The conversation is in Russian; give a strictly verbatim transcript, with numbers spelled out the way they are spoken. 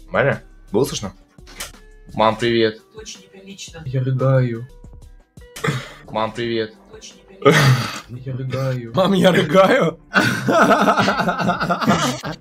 Нормально? Было слышно? Мам, привет. Это очень неприлично. Я рыгаю. Мам, привет. Это очень неприлично. Я рыгаю. Мам, я рыгаю.